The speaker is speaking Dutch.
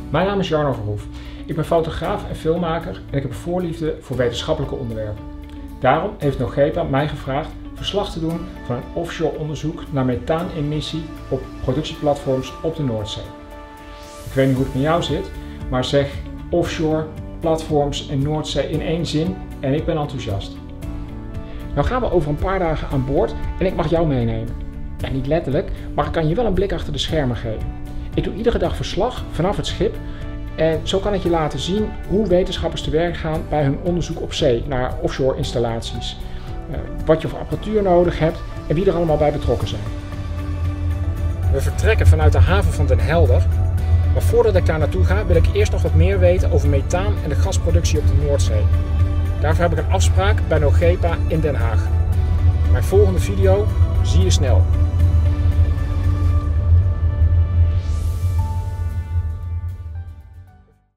Mijn naam is Jarno Verhoef. Ik ben fotograaf en filmmaker en ik heb een voorliefde voor wetenschappelijke onderwerpen. Daarom heeft Nogepa mij gevraagd verslag te doen van een offshore onderzoek naar methaanemissie op productieplatforms op de Noordzee. Ik weet niet hoe het met jou zit, maar zeg offshore, platforms en Noordzee in één zin en ik ben enthousiast. Nou gaan we over een paar dagen aan boord en ik mag jou meenemen. Ja, niet letterlijk, maar ik kan je wel een blik achter de schermen geven. Ik doe iedere dag verslag vanaf het schip en zo kan ik je laten zien hoe wetenschappers te werk gaan bij hun onderzoek op zee naar offshore installaties. Wat je voor apparatuur nodig hebt en wie er allemaal bij betrokken zijn. We vertrekken vanuit de haven van Den Helder, maar voordat ik daar naartoe ga wil ik eerst nog wat meer weten over methaan en de gasproductie op de Noordzee. Daarvoor heb ik een afspraak bij Nogepa in Den Haag. Mijn volgende video zie je snel.